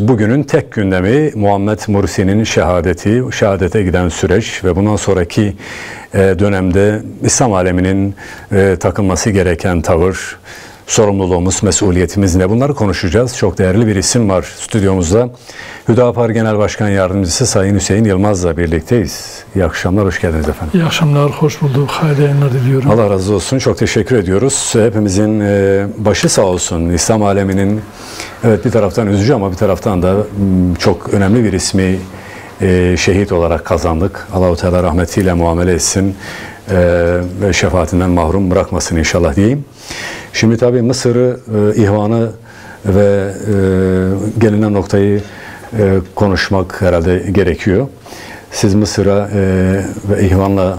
Bugünün tek gündemi Muhammed Mursi'nin şehadeti, şehadete giden süreç ve bundan sonraki dönemde İslam aleminin takılması gereken tavır, sorumluluğumuz, mesuliyetimiz ne? Bunları konuşacağız. Çok değerli bir isim var stüdyomuzda. Hüdapar Genel Başkan Yardımcısı Sayın Hüseyin Yılmaz'la birlikteyiz. İyi akşamlar, hoş geldiniz efendim. İyi akşamlar, hoş bulduk. Hayırlı yayınlar diliyorum. Allah razı olsun, çok teşekkür ediyoruz. Hepimizin başı sağ olsun. İslam aleminin evet bir taraftan üzücü ama bir taraftan da çok önemli bir ismi şehit olarak kazandık. Allah-u Teala rahmetiyle muamele etsin ve şefaatinden mahrum bırakmasın inşallah diyeyim. Şimdi tabii Mısır'ı, ihvanı ve gelinen noktayı konuşmak herhalde gerekiyor. Siz Mısır'a ve ihvanla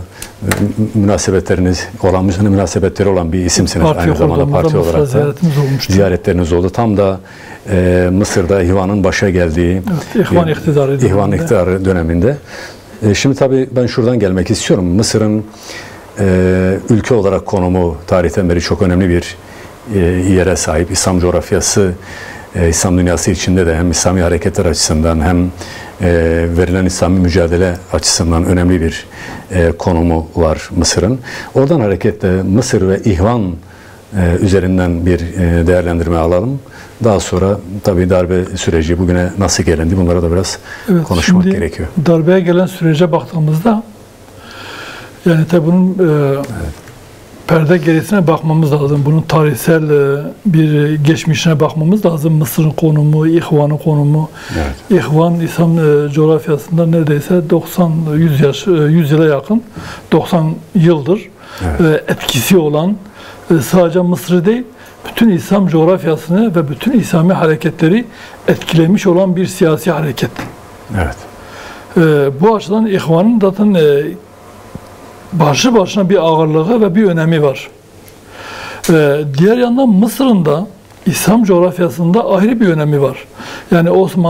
münasebetleri olan bir isimsiniz. Aynı zamanda parti olarak da ziyaretleriniz oldu. Tam da Mısır'da ihvanın başa geldiği ihvan iktidarı döneminde. Şimdi tabii ben şuradan gelmek istiyorum. Mısır'ın ülke olarak konumu tarihten beri çok önemli bir yere sahip. İslam coğrafyası, İslam dünyası içinde de hem İslami hareketler açısından hem verilen İslami mücadele açısından önemli bir konumu var Mısır'ın. Oradan hareketle Mısır ve ihvan üzerinden bir değerlendirme alalım. Daha sonra tabii darbe süreci bugüne nasıl gelindi, bunlara da biraz konuşmak gerekiyor. Darbeye gelen sürece baktığımızda yani tabii bunun perde gerisine bakmamız lazım. Bunun tarihsel bir geçmişine bakmamız lazım. Mısır'ın konumu, İhvan'ın konumu. Evet. İhvan, İslam coğrafyasında neredeyse 100 yıla yakın, 90 yıldır etkisi olan, sadece Mısır'ı değil, bütün İslam coğrafyasını ve bütün İslami hareketleri etkilemiş olan bir siyasi hareket. Evet. Bu açıdan İhvan'ın zaten başlı başına bir ağırlığı ve bir önemi var. Diğer yandan Mısır'ın da İslam coğrafyasında ayrı bir önemi var. Yani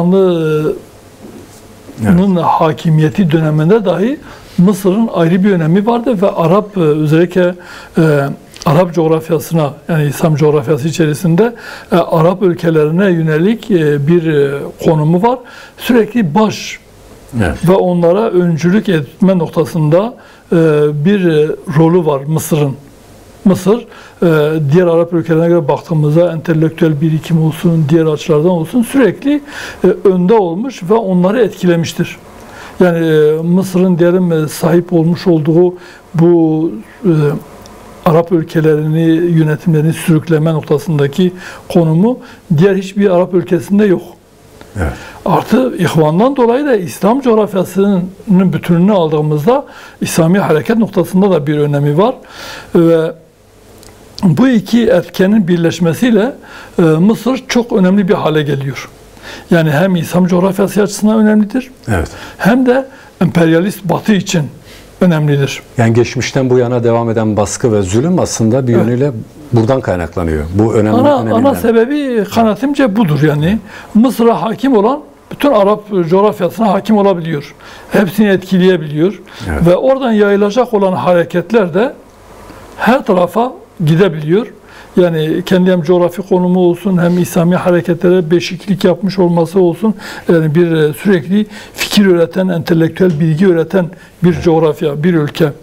Osmanlı'nın hakimiyeti döneminde dahi Mısır'ın ayrı bir önemi vardı ve Arap özellikle Arap coğrafyasına, yani İslam coğrafyası içerisinde Arap ülkelerine yönelik bir konumu var. Sürekli ve onlara öncülük etme noktasında bir rolü var Mısır'ın. Mısır, diğer Arap ülkelerine göre baktığımızda entelektüel birikim olsun, diğer açılardan olsun sürekli önde olmuş ve onları etkilemiştir. Yani Mısır'ın diyelim sahip olmuş olduğu bu Arap ülkelerini, yönetimlerini sürükleme noktasındaki konumu diğer hiçbir Arap ülkesinde yok. Evet. Artı İhvan'dan dolayı da İslam coğrafyasının bütününü aldığımızda İslami hareket noktasında da bir önemi var. Ve bu iki etkenin birleşmesiyle Mısır çok önemli bir hale geliyor. Yani hem İslam coğrafyası açısından önemlidir, evet, hem de emperyalist Batı için önemlidir. Yani geçmişten bu yana devam eden baskı ve zulüm aslında bir yönüyle buradan kaynaklanıyor. Bu önemli. Ana sebebi kanaatimce budur yani. Mısır'a hakim olan bütün Arap coğrafyasına hakim olabiliyor. Hepsini etkileyebiliyor. Evet. Ve oradan yayılacak olan hareketler de her tarafa gidebiliyor. Yani kendi hem coğrafi konumu olsun, hem İslami hareketlere beşiklik yapmış olması olsun, yani bir sürekli fikir üreten, entelektüel bilgi üreten bir coğrafya, bir ülke.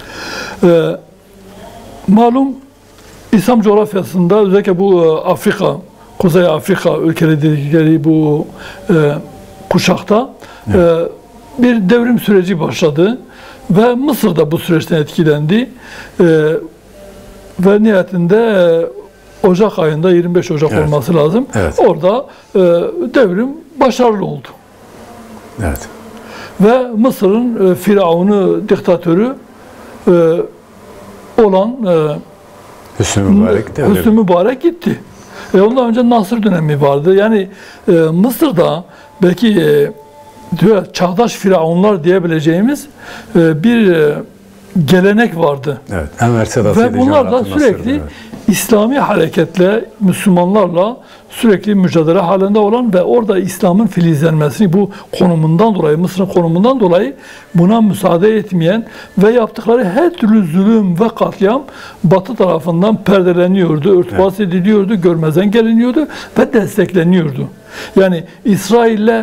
Malum İslam coğrafyasında özellikle bu Afrika, Kuzey Afrika ülkeleri dedikleri bu kuşakta bir devrim süreci başladı ve Mısır da bu süreçten etkilendi. Ve nihayetinde Ocak ayında 25 Ocak olması lazım. Evet. Orada devrim başarılı oldu. Evet. Ve Mısır'ın Firavun'u, diktatörü olan Hüsnü Mübarek gitti. Ondan önce Nasır dönemi vardı. Yani Mısır'da belki çağdaş firavunlar diyebileceğimiz bir gelenek vardı. Evet. Ve bunlar da sürekli İslami hareketle, Müslümanlarla sürekli mücadele halinde olan ve orada İslam'ın filizlenmesini bu konumundan dolayı, Mısır'ın konumundan dolayı buna müsaade etmeyen ve yaptıkları her türlü zulüm ve katliam Batı tarafından perdeleniyordu, örtbas ediliyordu, görmezden geliniyordu ve destekleniyordu. Yani İsrail'le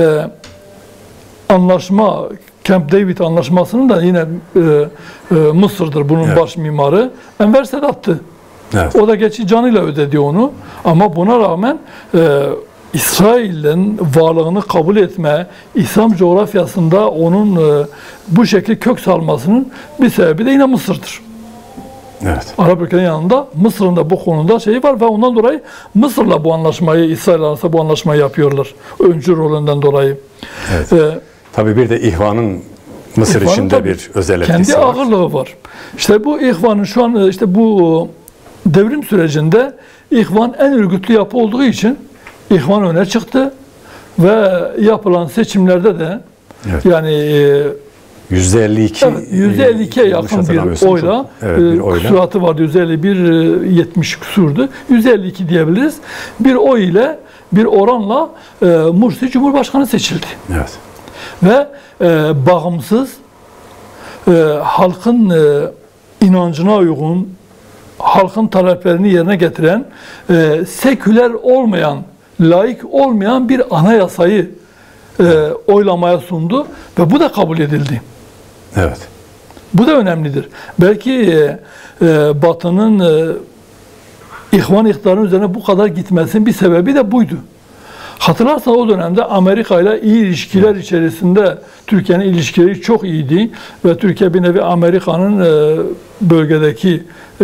anlaşma, Camp David anlaşmasının da yine Mısır'dır bunun baş mimarı. Enver Sedat'tı. Evet. O da geçici canıyla ödedi onu. Ama buna rağmen İsrail'in varlığını kabul etme, İslam coğrafyasında onun bu şekilde kök salmasının bir sebebi de yine Mısır'dır. Evet. Arap ülkelerinin yanında Mısır'ın da bu konuda şeyi var ve ondan dolayı Mısır'la bu anlaşmayı, İsrail arasında bu anlaşmayı yapıyorlar. Öncü rolünden dolayı. Evet. Tabii bir de İhvan'ın Mısır içinde bir özel etkisi kendi var. Kendi ağırlığı var. İşte bu İhvan'ın şu an işte bu devrim sürecinde İhvan en örgütlü yapı olduğu için İhvan öne çıktı ve yapılan seçimlerde de yani %52 %52'ye yakın bir oyla, kusuratı vardı, 151 70 küsurdu. 152 diyebiliriz. Bir oy ile, bir oranla Mursi Cumhurbaşkanı seçildi. Evet. Ve bağımsız, halkın inancına uygun, halkın taleplerini yerine getiren, seküler olmayan, laik olmayan bir anayasayı oylamaya sundu ve bu da kabul edildi. Evet. Bu da önemlidir. Belki Batı'nın İhvan iktidarının üzerine bu kadar gitmesinin bir sebebi de buydu. Hatırlarsan o dönemde Amerika ile iyi ilişkiler içerisinde Türkiye'nin ilişkileri çok iyiydi ve Türkiye bir nevi Amerika'nın bölgedeki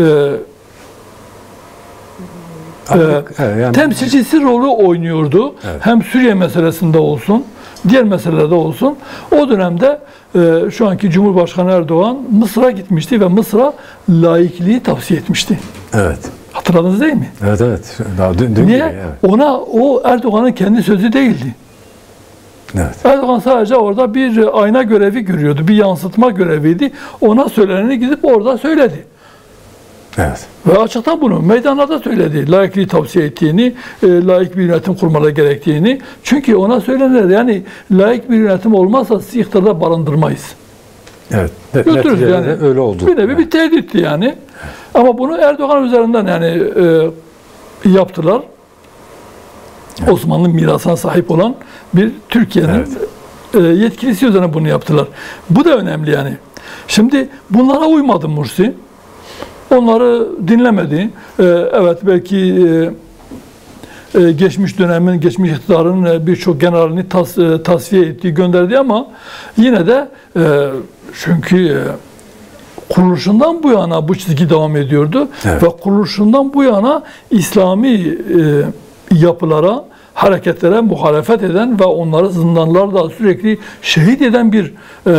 temsilcisi rolü oynuyordu. Evet. Hem Suriye meselesinde olsun, diğer meselelerde olsun. O dönemde şu anki Cumhurbaşkanı Erdoğan Mısır'a gitmişti ve Mısır'a laikliği tavsiye etmişti. Evet. Hatırladınız değil mi? Evet, evet. Daha dün niye? Gibi, evet. O Erdoğan'ın kendi sözü değildi. Evet. Erdoğan sadece orada bir ayna görevi görüyordu. Bir yansıtma göreviydi. Ona söyleneni gidip orada söyledi. Evet. Ve açıktan bunu meydanlarda söyledi. Laikliği tavsiye ettiğini, laik bir yönetim kurmaları gerektiğini. Çünkü ona söylenir yani laik bir yönetim olmazsa sizi iktidarda barındırmayız. Evet. Götürürüz yani. Öyle oldu. Bir nevi bir tehditti yani. Ama bunu Erdoğan üzerinden yani yaptılar. Evet. Osmanlı mirasına sahip olan bir Türkiye'nin yetkilisi üzerine bunu yaptılar. Bu da önemli yani. Şimdi bunlara uymadı Mursi. Onları dinlemedi. Evet belki geçmiş dönemin, geçmiş iktidarın birçok generalini tasfiye ettiği, gönderdi ama yine de çünkü kuruluşundan bu yana bu çizgi devam ediyordu. Evet. Ve kuruluşundan bu yana İslami yapılara, hareketlere muhalefet eden ve onları zindanlarda sürekli şehit eden bir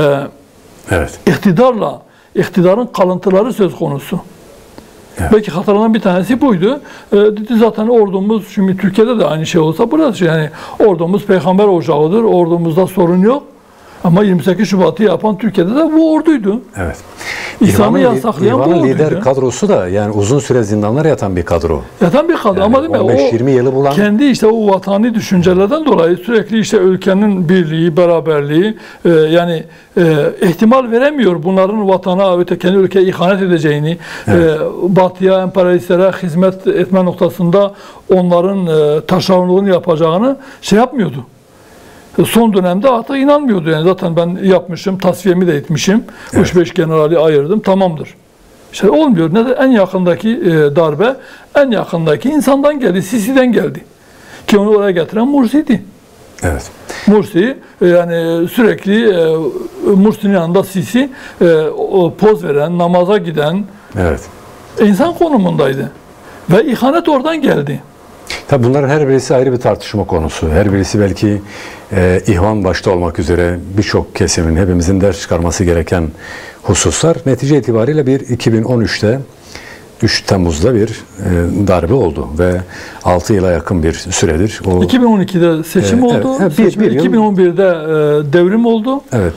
iktidarın kalıntıları söz konusu. Evet. Belki hatırlanan bir tanesi buydu. Zaten ordumuz, şimdi Türkiye'de de aynı şey olsa burası yani ordumuz peygamber ocağıdır, ordumuzda sorun yok. Ama 28 Şubat'ı yapan Türkiye'de de bu orduydu. Evet. İslam'ı yasaklayan bu orduydu. Lider kadrosu da yani uzun süre zindanlara yatan bir kadro. Yatan bir kadro yani ama değil mi? 15-20 yılı bulan. Kendi işte o vatani düşüncelerden dolayı sürekli işte ülkenin birliği, beraberliği yani ihtimal veremiyor bunların vatana, kendi ülkeye ihanet edeceğini, Batı'ya, emperyalistlere hizmet etme noktasında onların taşeronluğunu yapacağını şey yapmıyordu. Son dönemde artık inanmıyordu yani zaten ben yapmışım, tasfiyemi de etmişim, 3-5 generali ayırdım, tamamdır. İşte olmuyor. Ne de en yakındaki darbe, en yakındaki insandan geldi, Sisi'den geldi. Ki onu oraya getiren Mursi'ydi. Evet. Mursi yani sürekli Mursi'nin yanında Sisi poz veren, namaza giden insan konumundaydı. Ve ihanet oradan geldi. Tabii bunların her birisi ayrı bir tartışma konusu. Her birisi belki İhvan başta olmak üzere birçok kesimin, hepimizin ders çıkarması gereken hususlar. Netice itibariyle 2013'te 3 Temmuz'da bir darbe oldu ve 6 yıla yakın bir süredir. 2012'de seçim oldu. 2011'de devrim oldu. Evet.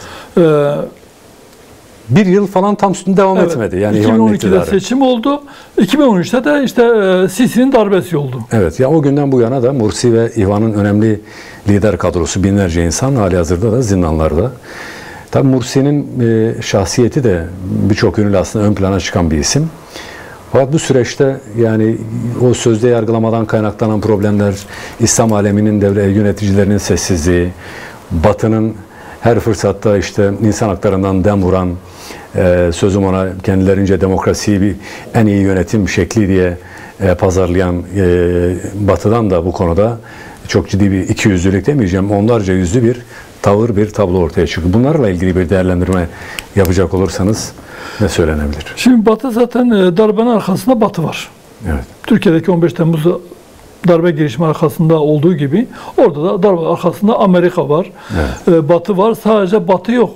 Bir yıl falan tam devam etmedi. Yani 2012'de seçim oldu. 2013'te de işte Sisi'nin darbesi oldu. Evet. Ya o günden bu yana da Mursi ve İhvan'ın önemli lider kadrosu, binlerce insan halihazırda da zindanlarda. Tabii Mursi'nin şahsiyeti de birçok yönüyle aslında ön plana çıkan bir isim. Fakat bu süreçte yani o sözde yargılamadan kaynaklanan problemler, İslam aleminin devlet yöneticilerinin sessizliği, Batı'nın her fırsatta işte insan haklarından dem vuran, sözüm ona kendilerince demokrasiyi bir en iyi yönetim şekli diye pazarlayan Batı'dan da bu konuda çok ciddi bir ikiyüzlülük demeyeceğim, onlarca yüzlü bir tavır, bir tablo ortaya çıkıyor. Bunlarla ilgili bir değerlendirme yapacak olursanız ne söylenebilir? Şimdi Batı zaten darbenin arkasında Batı var. Evet. Türkiye'deki 15 Temmuz darbe girişimi arkasında olduğu gibi orada da darbe arkasında Amerika var. Evet. Batı var. Sadece Batı yok.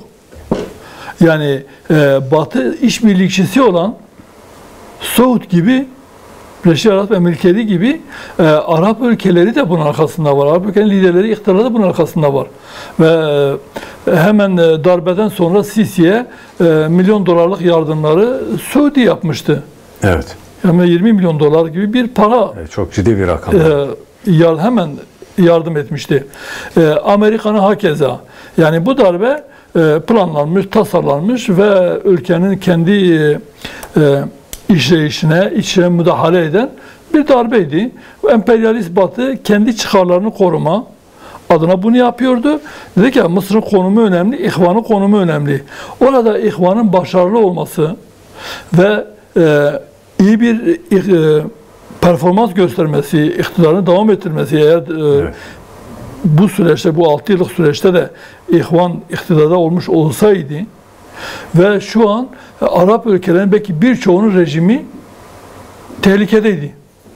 Yani Batı işbirlikçisi olan Suud gibi, Birleşik Arap Emirlikleri gibi Arap ülkeleri de bunun arkasında var. Arap ülkelerinin liderleri, iktidarı da bunun arkasında var. Ve hemen darbeden sonra Sisi'ye milyon dolarlık yardımları Suudi yapmıştı. Evet. Yani 20 milyon dolar gibi bir para Çok ciddi bir rakam. hemen yardım etmişti. Amerika'nın hakeza. Yani bu darbe planlanmış, tasarlanmış ve ülkenin kendi işleyişine, içine müdahale eden bir darbeydi. Emperyalist Batı kendi çıkarlarını koruma adına bunu yapıyordu. Dedi ki Mısır'ın konumu önemli, İhvan'ın konumu önemli. Orada İhvan'ın başarılı olması ve iyi bir performans göstermesi, iktidarını devam ettirmesi eğer Evet. bu süreçte, bu 6 yıllık süreçte de İhvan iktidarda olmuş olsaydı ve şu an Arap ülkelerinin belki birçoğunun rejimi tehlikedeydi.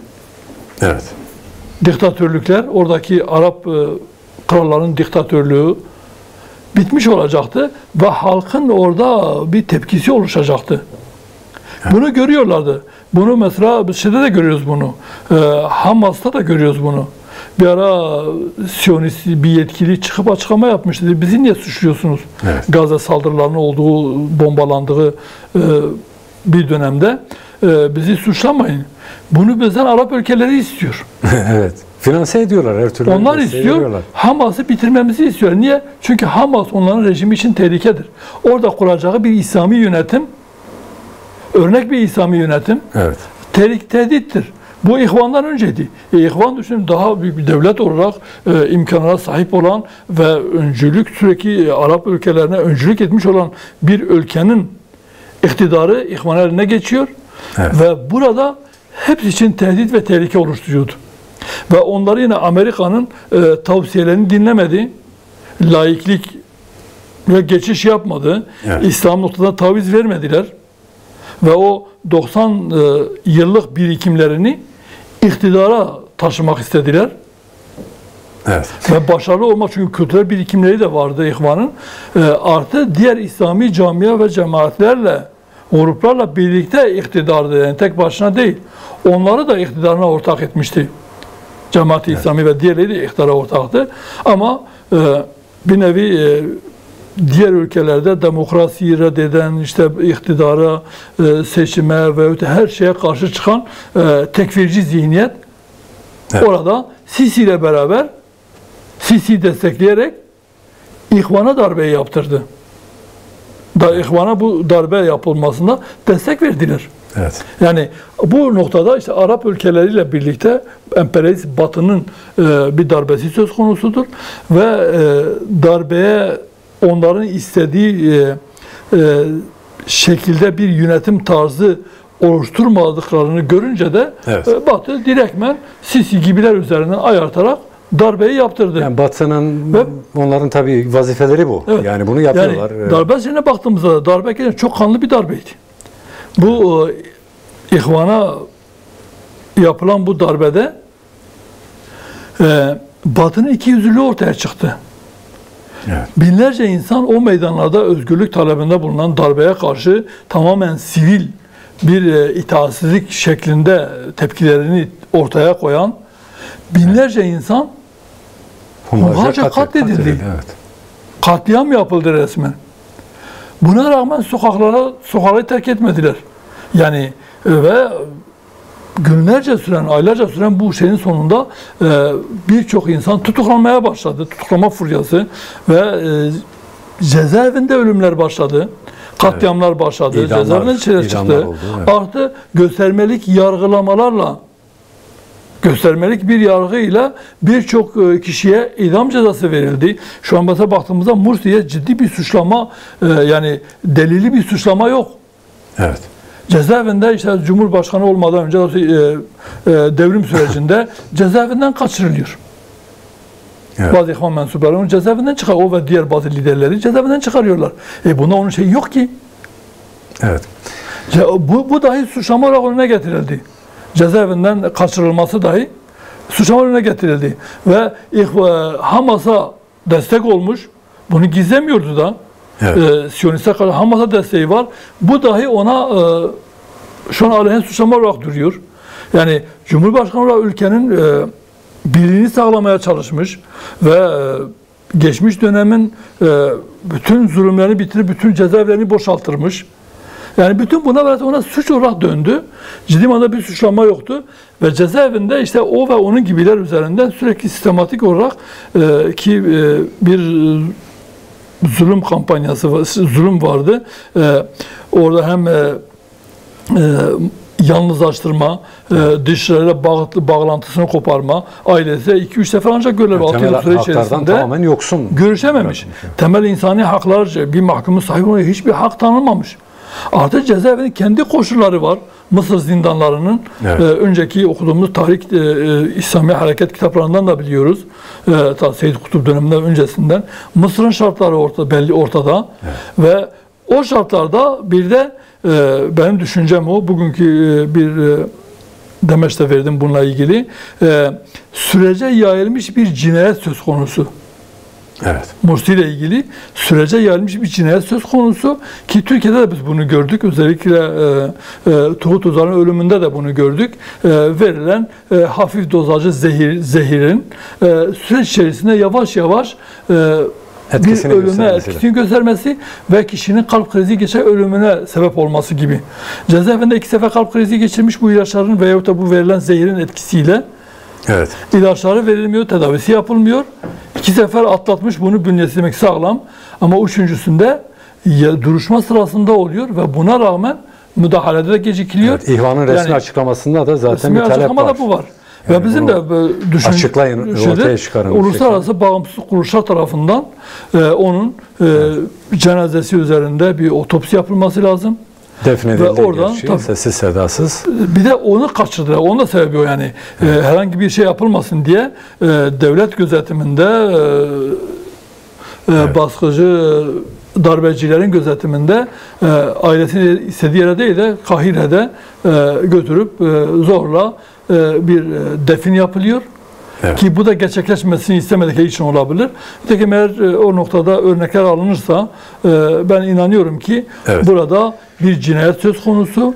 Evet. Diktatörlükler, oradaki Arap kralların diktatörlüğü bitmiş olacaktı ve halkın orada bir tepkisi oluşacaktı. Bunu görüyorlardı. Bunu mesela biz şeyde de görüyoruz bunu. Hamas'ta da görüyoruz bunu. Bir ara Siyonist bir yetkili çıkıp açıklama yapmıştı. Dedi, bizi niye suçluyorsunuz? Evet. Gazze saldırılarının olduğu, bombalandığı bir dönemde bizi suçlamayın. Bunu bizden Arap ülkeleri istiyor. Evet. Finanse ediyorlar her türlü. Onlar istiyor. Hamas'ı bitirmemizi istiyor. Niye? Çünkü Hamas onların rejimi için tehlikedir. Orada kuracağı bir İslami yönetim, örnek bir İslami yönetim, Evet. tehdittir. Bu İhvan'dan önceydi. İhvan düşünün daha büyük bir devlet olarak imkanlara sahip olan ve öncülük sürekli Arap ülkelerine öncülük etmiş olan bir ülkenin iktidarı İhvan eline geçiyor. Evet. Ve burada hepsi için tehdit ve tehlike oluşturuyordu. Ve onları yine Amerika'nın tavsiyelerini dinlemedi. Laiklik ve geçiş yapmadı. Evet. İslam noktada taviz vermediler. Ve o 90 yıllık birikimlerini iktidara taşımak istediler. Evet. Ve başarılı olmak, çünkü kültürel birikimleri de vardı İhvan'ın. Artı diğer İslami camia ve cemaatlerle, gruplarla birlikte iktidardı. Yani tek başına değil. Onları da iktidarına ortak etmişti. Cemaat-i İslami ve diğerleri de iktidara ortaktı. Ama bir nevi diğer ülkelerde demokrasiyi reddeden, işte iktidara, seçime ve her şeye karşı çıkan tekfirci zihniyet orada Sisi ile beraber Sisi'yi destekleyerek İhvan'a darbeyi yaptırdı. İhvan'a bu darbe yapılmasına destek verdiler. Evet. Yani bu noktada işte Arap ülkeleriyle birlikte emperyalist Batı'nın bir darbesi söz konusudur ve darbeye onların istediği şekilde bir yönetim tarzı oluşturmadıklarını görünce de Batı direktmen Sisi gibiler üzerinden ayartarak darbeyi yaptırdı. Yani Batı'nın, onların tabii vazifeleri bu. Evet. Yani bunu yapıyorlar. Yani darbe üzerine baktığımızda da darbe çok kanlı bir darbeydi. Bu İhvan'a yapılan bu darbede Batı'nın ikiyüzlülüğü ortaya çıktı. Evet. Binlerce insan o meydanlarda özgürlük talebinde bulunan darbeye karşı tamamen sivil bir itaatsizlik şeklinde tepkilerini ortaya koyan binlerce insan hunharca katledildi. Evet. Katliam yapıldı resmen. Buna rağmen sokakları terk etmediler. Yani ve günlerce süren, aylarca süren bu şeyin sonunda birçok insan tutuklanmaya başladı. Tutuklama furyası ve cezaevinde ölümler başladı. Katliamlar başladı. Cezaevinden içeri çıktı. Oldu, evet. Artı göstermelik yargılamalarla, göstermelik bir yargıyla birçok kişiye idam cezası verildi. Şu an mesela baktığımızda Mursi'ye ciddi bir suçlama, yani delili bir suçlama yok. Evet. Cezaevinde işte Cumhurbaşkanı olmadan önce devrim sürecinde cezaevinden kaçırılıyor. Evet. Bazı İhvan mensupları onu cezaevinden çıkar. O ve diğer bazı liderleri cezaevinden çıkarıyorlar. Bunda onun şeyi yok ki. Evet. Bu dahi suçlama olarak önüne getirildi. Cezaevinden kaçırılması dahi suçlama önüne getirildi. Ve Hamas'a destek olmuş. Bunu gizlemiyordu da. Evet. Siyonist'e karşı Hamas'a desteği var. Bu dahi ona şu an aleyhine suçlama olarak duruyor. Yani Cumhurbaşkanı olarak ülkenin birliğini sağlamaya çalışmış ve geçmiş dönemin bütün zulümlerini bitirip bütün cezaevlerini boşaltırmış. Yani bütün buna ona suç olarak döndü. Ciddi manada bir suçlama yoktu. Ve cezaevinde işte o ve onun gibiler üzerinden sürekli sistematik olarak bir zulüm kampanyası, zulüm vardı. Orada hem yalnızlaştırma, dışarıya bağlantısını koparma, ailesi 2-3 sefer ancak görev 6 yıl süre içerisinde tamamen yoksun görüşememiş. Temel insani haklar, bir mahkumun sahibi olmaya hiçbir hak tanınmamış. Artık cezaevinin kendi koşulları var. Mısır zindanlarının, evet. Önceki okuduğumuz tarih İslami hareket kitaplarından da biliyoruz. Seyyid Kutup döneminden öncesinden. Mısır'ın şartları belli ortada. Evet. Ve o şartlarda bir de benim düşüncem o, bugünkü bir demeçte verdim bununla ilgili. Sürece yayılmış bir cinayet söz konusu. Evet. Mursi ile ilgili sürece yayılmış bir cinayet söz konusu ki Türkiye'de de biz bunu gördük. Özellikle Turgut Özal'ın ölümünde de bunu gördük. Verilen hafif dozajlı zehirin süreç içerisinde yavaş yavaş bir ölüme etkisini göstermesi ve kişinin kalp krizi geçer ölümüne sebep olması gibi. Cezaevinde 2 sefer kalp krizi geçirmiş bu ilaçların veyahut da bu verilen zehirin etkisiyle. Evet. İlaçları verilmiyor, tedavisi yapılmıyor. 2 sefer atlatmış, bunu bünyesi demek sağlam. Ama üçüncüsünde duruşma sırasında oluyor ve buna rağmen müdahalede de gecikiliyor. Evet, İhvan'ın resmi açıklamasında da zaten bir talep var. Bu var. Yani ve bizim de açıklayın, ortaya çıkarın. Uluslararası bağımsız kuruluşlar tarafından onun cenazesi üzerinde bir otopsi yapılması lazım. Defnedildi gerçi, sessiz sedasız. Bir de onu kaçırdılar. Onun da sebebi o yani. Evet. Herhangi bir şey yapılmasın diye devlet gözetiminde evet. Baskıcı darbecilerin gözetiminde ailesini istediği yere değil de Kahire'de götürüp zorla bir defin yapılıyor. Evet. Ki bu da gerçekleşmesini istemedikleri için olabilir. Nitekim eğer o noktada örnekler alınırsa ben inanıyorum ki evet. Burada bir cinayet söz konusu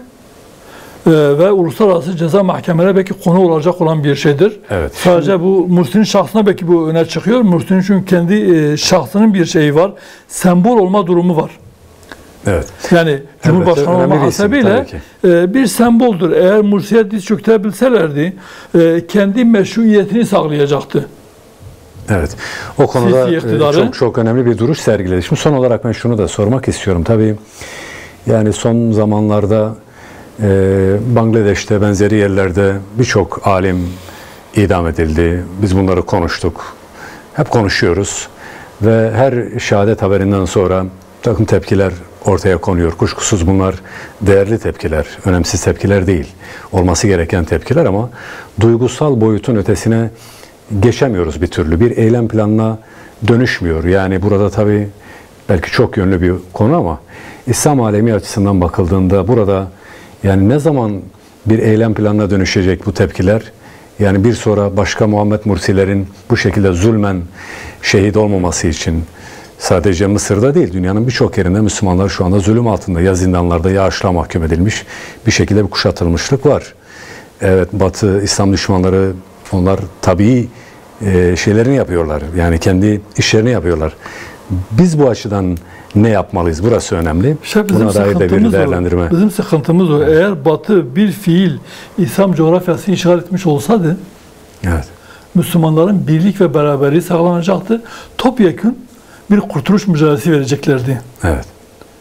ve uluslararası ceza mahkemeleri belki konu olacak olan bir şeydir. Evet. Sadece bu Mursi'nin şahsına belki bu öne çıkıyor. Mursi'nin çünkü kendi şahsının bir şeyi var. Sembol olma durumu var. Evet. Yani Cumhurbaşkanı olma hasebiyle bir semboldür. Eğer Mursi'ye diz çöktürebilselerdi kendi meşruiyetini sağlayacaktı. Evet. O konuda çok önemli bir duruş sergiledi. Şimdi son olarak ben şunu da sormak istiyorum. Tabii yani son zamanlarda Bangladeş'te benzeri yerlerde birçok alim idam edildi. Biz bunları konuştuk. Hep konuşuyoruz. Ve her şehadet haberinden sonra takım tepkiler ortaya konuyor. Kuşkusuz bunlar değerli tepkiler, önemsiz tepkiler değil. Olması gereken tepkiler ama duygusal boyutun ötesine geçemiyoruz bir türlü. Bir eylem planına dönüşmüyor. Yani burada tabii belki çok yönlü bir konu ama İslam alemi açısından bakıldığında burada yani ne zaman bir eylem planına dönüşecek bu tepkiler? Yani bir sonra başka Muhammed Mursilerin bu şekilde zulmen şehit olmaması için sadece Mısır'da değil, dünyanın birçok yerinde Müslümanlar şu anda zulüm altında. Ya zindanlarda ya açlığa mahkum edilmiş bir şekilde bir kuşatılmışlık var. Evet, Batı İslam düşmanları onlar tabii şeylerini yapıyorlar. Yani kendi işlerini yapıyorlar. Biz bu açıdan ne yapmalıyız? Burası önemli. Buna dair de bir değerlendirme. Bizim sıkıntımız o. Eğer Batı bir fiil İslam coğrafyasını işgal etmiş olsaydı evet. Müslümanların birlik ve beraberliği sağlanacaktı. Topyekün bir kurtuluş mücadelesi vereceklerdi. Evet.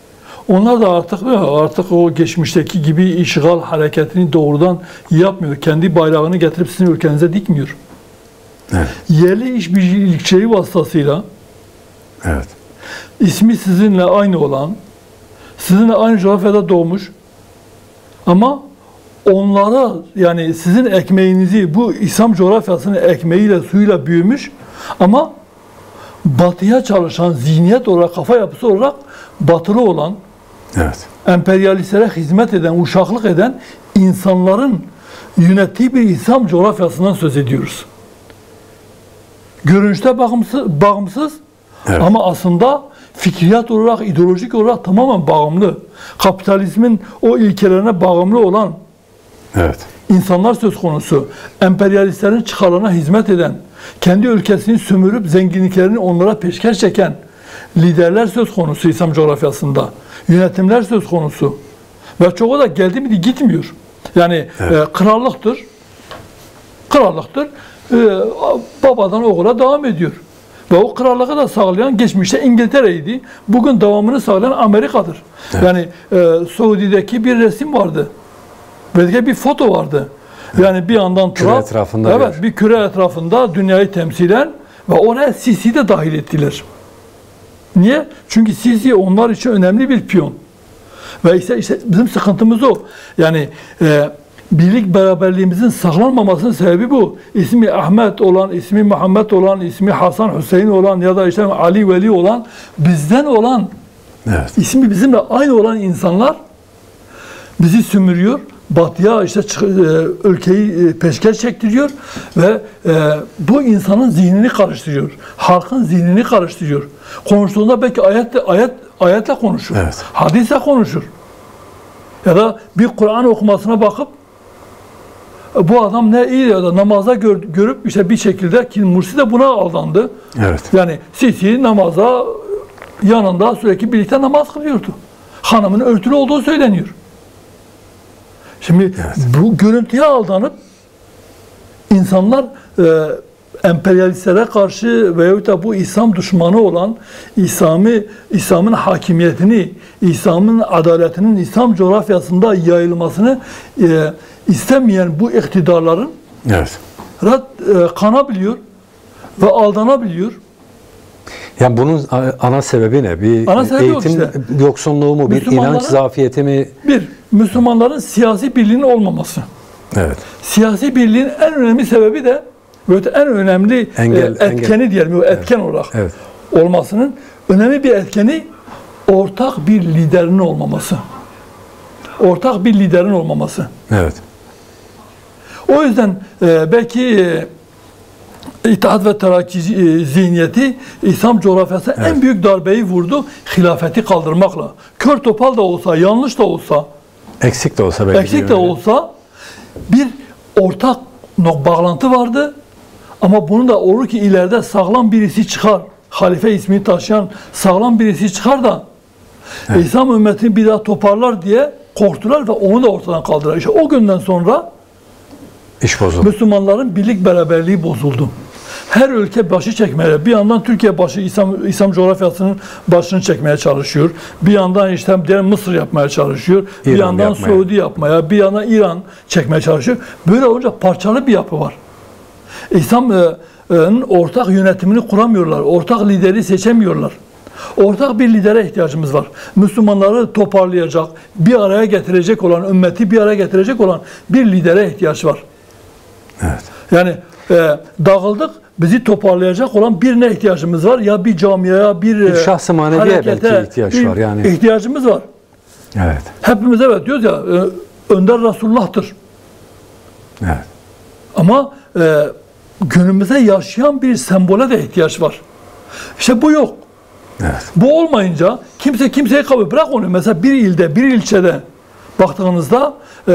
onlar da artık o geçmişteki gibi işgal hareketini doğrudan yapmıyor. Kendi bayrağını getirip sizin ülkenize dikmiyor. Evet. Yerli işbirlikçileri vasıtasıyla Evet. ismi sizinle aynı olan, sizinle aynı coğrafyada doğmuş ama onlara, yani sizin ekmeğinizi, bu İslam coğrafyasının ekmeğiyle suyuyla büyümüş ama batıya çalışan, zihniyet olarak, kafa yapısı olarak batılı olan, Evet. emperyalistlere hizmet eden, uşaklık eden insanların yönettiği bir İslam coğrafyasından söz ediyoruz. Görünüşte bağımsız Evet. ama aslında fikriyat olarak, ideolojik olarak tamamen bağımlı. Kapitalizmin o ilkelerine bağımlı olan Evet. insanlar söz konusu. Emperyalistlerin çıkarlarına hizmet eden, kendi ülkesini sömürüp zenginliklerini onlara peşkeş çeken liderler söz konusu İslam coğrafyasında. Yönetimler söz konusu. Ve çoğu da geldi mi gitmiyor. Yani Evet. krallıktır. Krallıktır. Babadan oğula devam ediyor. Ve o krallığı da sağlayan geçmişte İngiltere'ydi. Bugün devamını sağlayan Amerika'dır. Evet. Yani Suudi'deki bir resim vardı. Ve bir foto vardı. Yani bir yandan Küre Trump, etrafında evet, bir küre etrafında dünyayı temsilen ve oraya Sisi'yi de dahil ettiler. Niye? Çünkü Sisi onlar için önemli bir piyon. Ve işte bizim sıkıntımız o. Yani birlik beraberliğimizin sağlanmamasının sebebi bu. İsmi Ahmet olan, ismi Muhammed olan, ismi Hasan Hüseyin olan ya da işte Ali Veli olan, bizden olan, Evet. ismi bizimle aynı olan insanlar bizi sömürüyor. Batıya işte ülkeyi peşkeş çektiriyor ve bu insanın zihnini karıştırıyor. Halkın zihnini karıştırıyor. Konuştuğunda belki ayetle konuşur. Evet. Hadisle konuşur. Ya da bir Kur'an okumasına bakıp bu adam ne iyi ya da namaza görüp işte bir şekilde ki Mursi de buna aldandı. Evet. Yani Sisi namaza yanında sürekli birlikte namaz kılıyordu. Hanımın örtülü olduğu söyleniyor. Şimdi Evet. bu görüntüye aldanıp insanlar emperyalistlere karşı veyahut da bu İslam düşmanı olan İslam'ın hakimiyetini, İslam'ın adaletinin İslam coğrafyasında yayılmasını istemeyen bu iktidarların Evet. kanabiliyor ve aldanabiliyor. Yani bunun ana sebebi ne? Bir Ana sebebi yok eğitim işte. yoksunluğu mu? Bir Müslümanlara- inanç zafiyeti mi? Bir, Müslümanların siyasi birliğinin olmaması. Evet. Siyasi birliğin en önemli sebebi de böyle en önemli etkeni diyelim, etken olarak Evet. olmasının önemli bir etkeni ortak bir liderin olmaması. Ortak bir liderin olmaması. Evet. O yüzden belki İttihat ve Terakki zihniyeti İslam coğrafyasına en büyük darbeyi vurdu hilafeti kaldırmakla. Kör topal da olsa, yanlış da olsa, Eksik de olsa belki. eksik de olsa bir ortak bağlantı vardı. Ama bunu da olur ki ileride sağlam birisi çıkar. Halife ismini taşıyan sağlam birisi çıkar da İslam ümmetini bir daha toparlar diye korktular ve onu da ortadan kaldırdılar. İşte o günden sonra İş bozuldu. Müslümanların birlik beraberliği bozuldu. Her ülke başı çekmeye, bir yandan Türkiye başı İslam coğrafyasının başını çekmeye çalışıyor. Bir yandan işte Mısır yapmaya çalışıyor. Bir İran yandan yapmaya. Suudi yapmaya, bir yandan İran çekmeye çalışıyor. Böyle olunca parçalı bir yapı var. İslam'ın ortak yönetimini kuramıyorlar. Ortak lideri seçemiyorlar. Ortak bir lidere ihtiyacımız var. Müslümanları toparlayacak, bir araya getirecek olan, ümmeti bir araya getirecek olan bir lidere ihtiyaç var. Evet. Yani dağıldık, bizi toparlayacak olan birine ihtiyacımız var. Ya bir camiaya, bir şahs-ı maneviye belki ihtiyaç var yani. İhtiyacımız var. Evet. Hepimiz evet diyoruz ya, Önder Resulullah'tır. Evet. Ama günümüzde yaşayan bir sembole de ihtiyaç var. İşte bu yok. Evet. Bu olmayınca kimse kimseye kabul. Bırak onu. Mesela bir ilde, bir ilçede baktığınızda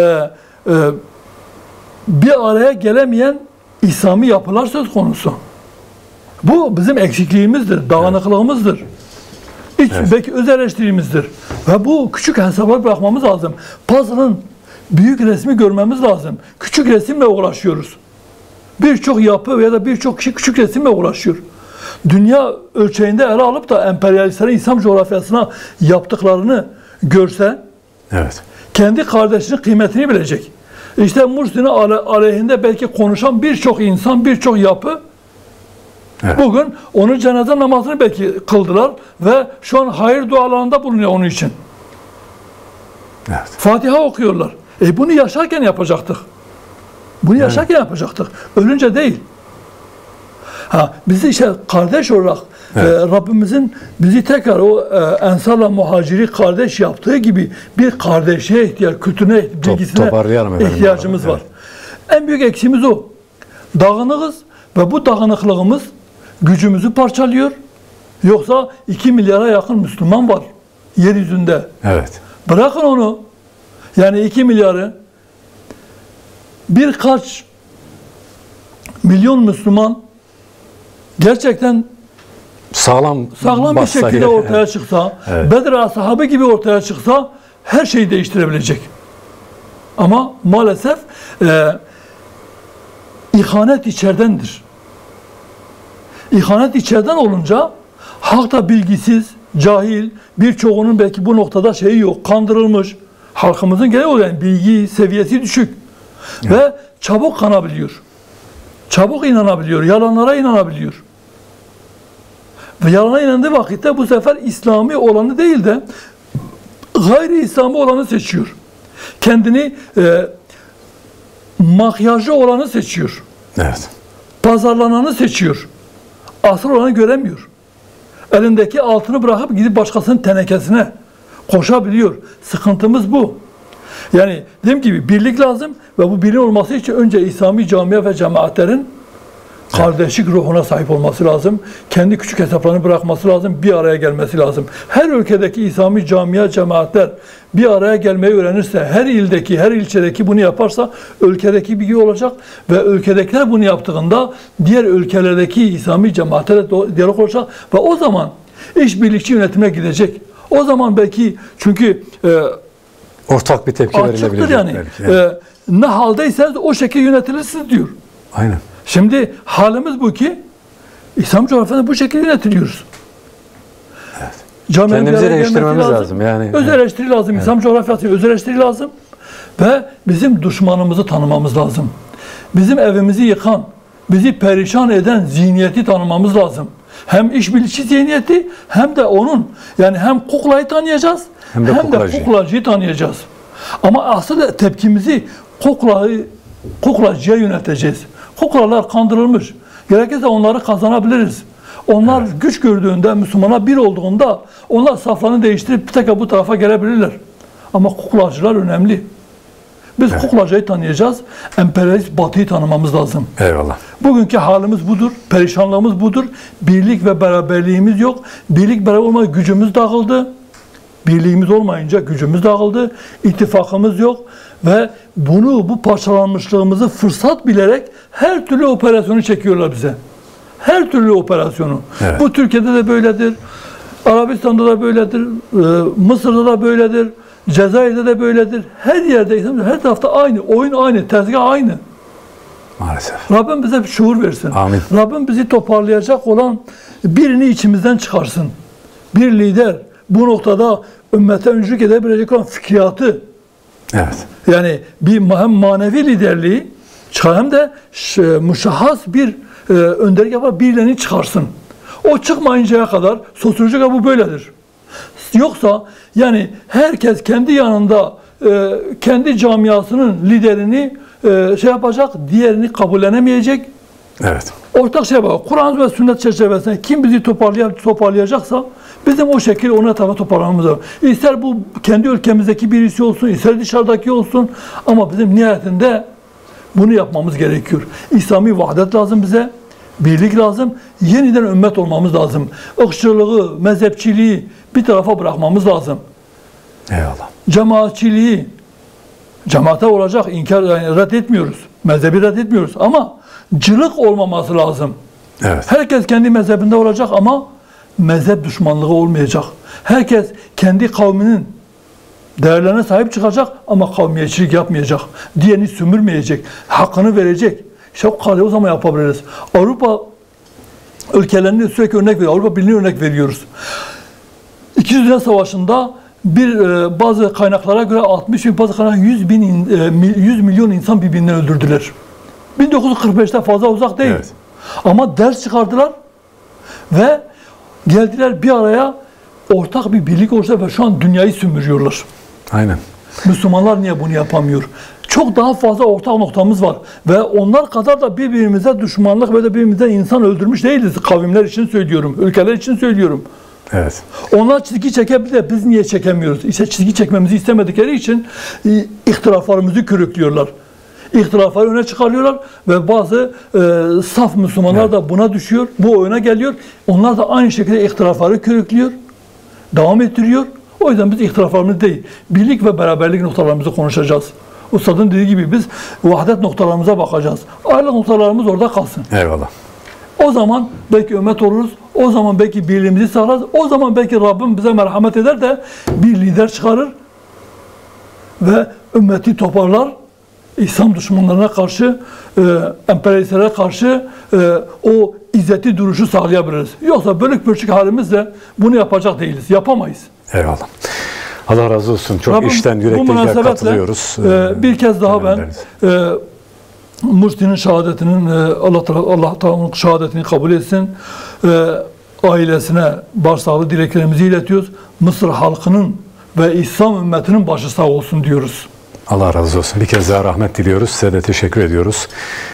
bir araya gelemeyen İslami yapılar söz konusu. Bu bizim eksikliğimizdir, dağınıklığımızdır. Belki öz eleştirimizdir. Ve bu küçük hesaplar bırakmamız lazım. Puzzle'ın büyük resmi görmemiz lazım. Küçük resimle uğraşıyoruz. Birçok yapı veya da birçok kişi küçük resimle uğraşıyor. Dünya ölçeğinde ele alıp da emperyalistlerin İslam coğrafyasına yaptıklarını görse, Evet. kendi kardeşinin kıymetini bilecek. İşte Mursi'nin aleyhinde belki konuşan birçok insan, birçok yapı Evet. bugün onun cenaze namazını belki kıldılar ve şu an hayır dualarında bulunuyor onun için. Evet. Fatiha okuyorlar. Bunu yaşarken yapacaktık. Bunu yaşarken yapacaktık. Ölünce değil. Bizi işte kardeş olarak Rabbimizin bizi tekrar o Ensar'la Muhacir'i kardeş yaptığı gibi bir kardeşliğe ihtiyaç, kültürüne, bilgisine ihtiyacımız var. En büyük eksiğimiz o. Dağınığız ve bu dağınıklığımız gücümüzü parçalıyor. Yoksa 2 milyara yakın Müslüman var yeryüzünde. Evet. Bırakın onu. Yani 2 milyarı birkaç milyon Müslüman gerçekten sağlam bir şekilde ortaya çıksa, evet. Bedir ashabı gibi ortaya çıksa her şeyi değiştirebilecek. Ama maalesef ihanet içerdendir. İhanet içeriden olunca halk da bilgisiz, cahil, birçoğunun belki bu noktada şeyi yok, kandırılmış. Halkımızın genel olarak bilgi seviyesi düşük. Evet. Ve çabuk kanabiliyor. Çabuk inanabiliyor, yalanlara inanabiliyor. Ve yalana inandığı vakitte bu sefer İslami olanı değil de gayri İslami olanı seçiyor. Kendini makyajlı olanı seçiyor. Evet. Pazarlananı seçiyor. Asıl olanı göremiyor. Elindeki altını bırakıp gidip başkasının tenekesine koşabiliyor. Sıkıntımız bu. Yani dediğim gibi birlik lazım ve bu birliğin olması için önce İslami camia ve cemaatlerin kardeşlik ruhuna sahip olması lazım. Kendi küçük hesaplarını bırakması lazım. Bir araya gelmesi lazım. Her ülkedeki İslami camia, cemaatler bir araya gelmeyi öğrenirse, her ildeki, her ilçedeki bunu yaparsa ülkedeki bilgi olacak ve ülkedekiler bunu yaptığında diğer ülkelerdeki İslami cemaatlerle diyalog olacak ve o zaman işbirlikçi yönetime gidecek. O zaman belki çünkü ortak bir tepki verilebilecek. Yani. Ne haldeyseniz o şekilde yönetilirsiniz diyor. Aynen. Şimdi halimiz bu ki İslam coğrafyasında bu şekilde yönetiliyoruz. Evet. Kendimizi eleştirmemiz lazım. Yani öz eleştiri lazım. Evet. İslam coğrafyası öz eleştiri lazım. Ve bizim düşmanımızı tanımamız lazım. Bizim evimizi yıkan, bizi perişan eden zihniyeti tanımamız lazım. Hem işbirlikçi zihniyeti hem de onun yani hem kuklayı tanıyacağız hem de kuklacıyı tanıyacağız. Ama asıl tepkimizi kuklacıya yöneteceğiz. Kuklalar kandırılmış. Gerekirse onları kazanabiliriz. Onlar güç gördüğünde, Müslümana bir olduğunda onlar saflarını değiştirip tekrar bu tarafa gelebilirler. Ama kuklacılar önemli. Biz kuklacıyı tanıyacağız. Emperyalist batıyı tanımamız lazım. Eyvallah. Bugünkü halimiz budur. Perişanlığımız budur. Birlik ve beraberliğimiz yok. Birlik beraber olmayınca gücümüz dağıldı. Birliğimiz olmayınca gücümüz dağıldı. İttifakımız yok. Ve bu parçalanmışlığımızı fırsat bilerek her türlü operasyonu çekiyorlar bize. Her türlü operasyonu. Evet. Bu Türkiye'de de böyledir. Arabistan'da da böyledir. Mısır'da da böyledir. Cezayir'de de böyledir. Her yerde, her tarafta aynı. Oyun aynı. Tezgah aynı. Maalesef. Rabbim bize bir şuur versin. Amin. Rabbim bizi toparlayacak olan birini içimizden çıkarsın. Bir lider bu noktada ümmete öncülük edebilecek olan fikriyatı, evet. Yani hem manevi liderliği hem de müşahhas bir önderlik yapar, birilerini çıkarsın. O çıkmayıncaya kadar sosyolojik bu böyledir. Yoksa yani herkes kendi yanında kendi camiasının liderini yapacak, diğerini kabullenemeyecek. Evet. Ortak bak. Kur'an ve sünnet çerçevesinde kim bizi toparlayacaksa bizim o şekilde ona tarafa toparlamamız lazım. İster bu kendi ülkemizdeki birisi olsun, ister dışarıdaki olsun ama bizim nihayetinde bunu yapmamız gerekiyor. İslami vahdet lazım bize. Birlik lazım. Yeniden ümmet olmamız lazım. Irkçılığı, mezhepçiliği bir tarafa bırakmamız lazım. Eyvallah. Cemaatçiliği, cemaate olacak, yani reddetmiyoruz. Mezhebi reddetmiyoruz ama cılık olmaması lazım. Evet. Herkes kendi mezhebinde olacak ama mezhep düşmanlığı olmayacak. Herkes kendi kavminin değerlerine sahip çıkacak ama kavmiyetçilik yapmayacak. Diğerini sömürmeyecek. Hakkını verecek. İşte o zaman yapabiliriz. Avrupa ülkelerine sürekli örnek veriyoruz. Avrupa Birliği'ne örnek veriyoruz. İkinci Dünya Savaşı'nda bazı kaynaklara göre 60 bin, bazı kaynaklara 100 milyon insan birbirinden öldürdüler. 1945'te fazla uzak değil. Evet. Ama ders çıkardılar ve geldiler bir araya, ortak bir birlik oluştu ve şu an dünyayı sömürüyorlar. Aynen. Müslümanlar niye bunu yapamıyor? Çok daha fazla ortak noktamız var ve onlar kadar da birbirimize düşmanlık ve de birbirimize insan öldürmüş değiliz. Kavimler için söylüyorum, ülkeler için söylüyorum. Evet. Onlar çizgi çekebilir, biz niye çekemiyoruz? İşte çizgi çekmemizi istemedikleri için ihtilaflarımızı körüklüyorlar. İhtilafları öne çıkarıyorlar ve bazı saf Müslümanlar da buna düşüyor, bu oyuna geliyor. Onlar da aynı şekilde ihtilafları körüklüyor, devam ettiriyor. O yüzden biz ihtilaflarımız değil, birlik ve beraberlik noktalarımızı konuşacağız. Ustadın dediği gibi biz vahdet noktalarımıza bakacağız. Ayrılık noktalarımız orada kalsın. Eyvallah. O zaman belki ümmet oluruz, o zaman belki birliğimizi sağlarız, o zaman belki Rabbim bize merhamet eder de bir lider çıkarır ve ümmeti toparlar. İslam düşmanlarına karşı, emperyalistlere karşı o izzeti duruşu sağlayabiliriz. Yoksa bölük pörçük halimizle bunu yapacak değiliz, yapamayız. Eyvallah. Allah razı olsun. Çok Rabbim, içten bu yüreklilikle münasebetle, katılıyoruz. Bir kez daha ben Mursi'nin şehadetinin, Allah Teala'nın şehadetini kabul etsin. Ailesine başsağlığı dileklerimizi iletiyoruz. Mısır halkının ve İslam ümmetinin başı sağ olsun diyoruz. Allah razı olsun. Bir kez daha rahmet diliyoruz. Size de teşekkür ediyoruz.